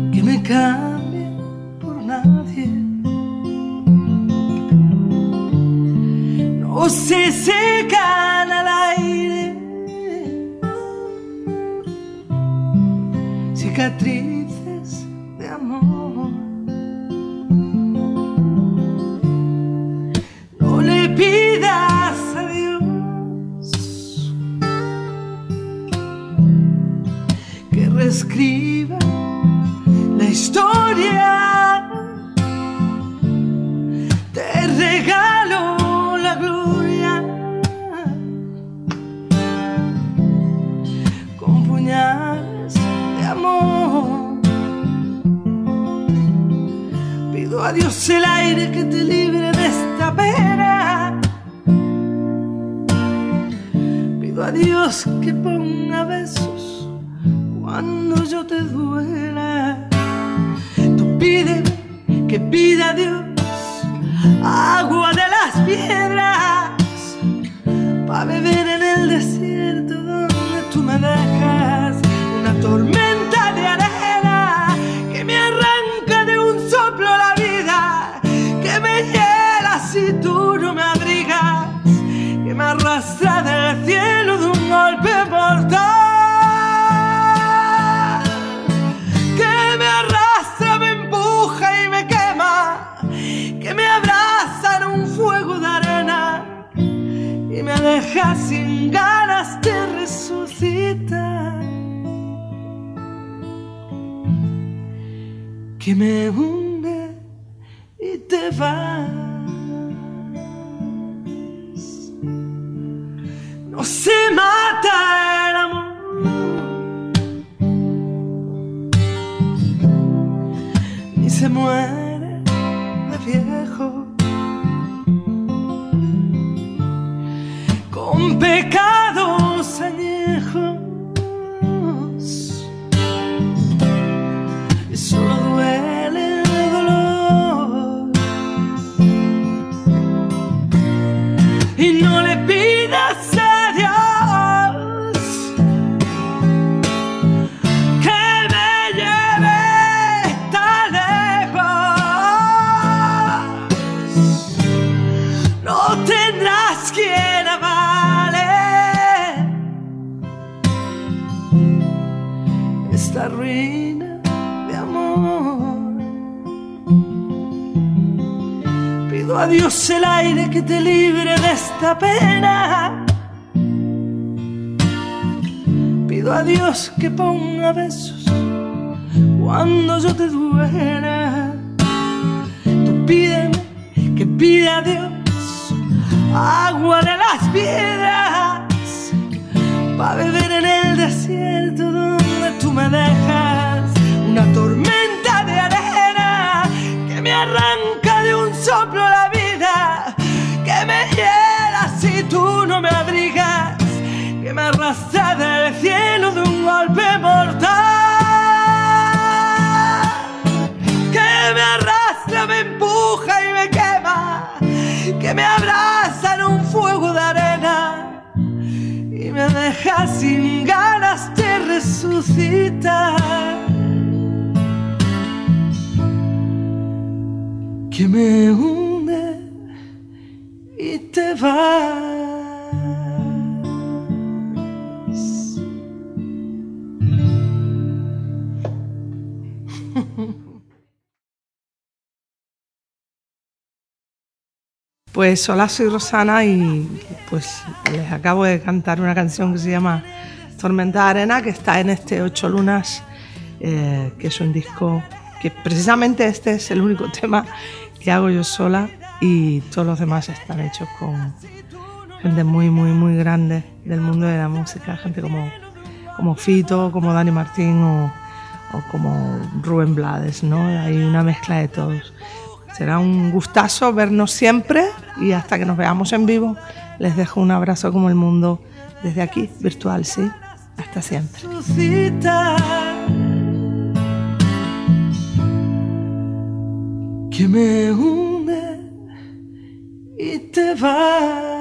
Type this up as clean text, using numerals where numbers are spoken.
que me cambie por nadie. No se secan al aire cicatrices de amor. No le pidas a Dios que reescriba la historia. Te regalo la gloria con puñales de amor. Pido a Dios el aire que te libre de esta pena. Pido a Dios que ponga besos cuando yo te duela. Tú pide que pida a Dios agua de las piedras para beber en el desierto donde tú me dejas. Una tormenta de arena que me arranca de un soplo la vida, que me hiela si tú no me abrigas, que me arrastra del cielo de un golpe mortal. Que me abraza en un fuego de arena y me deja sin ganas de resucitar. Que me hunde y te vas. No se mata el amor, ni se muere viejo con pecados añejos. Y solo duele el dolor. Y no le pidas a Dios que me lleve tan lejos. No tendrás quien avale esta ruina de amor. Pido a Dios el aire que te libre de esta pena. Pido a Dios que ponga besos cuando yo te duela. Tú pídeme que pida a Dios agua de las piedras para beber en el desierto donde tú me dejas. Una tormenta de arena que me arranca de un soplo la vida, que me hiela si tú no me abrigas, que me arrastra del cielo de un golpe mortal, que me arrastra, me empuja y me quema, que me abraza en un fuego de arena y me deja sin ganas de resucitar. Que me hunde y te vas. Pues hola, soy Rosana y pues les acabo de cantar una canción que se llama Tormenta de Arena, que está en este 8 Lunas, que es un disco que precisamente este es el único tema que hago yo sola y todos los demás están hechos con gente muy, muy, muy grande del mundo de la música, gente como Fito, como Dani Martín o como Rubén Blades, ¿no? Hay una mezcla de todos. Será un gustazo vernos siempre y hasta que nos veamos en vivo les dejo un abrazo como el mundo desde aquí, virtual, sí. Hasta siempre. Que me hunde y te va.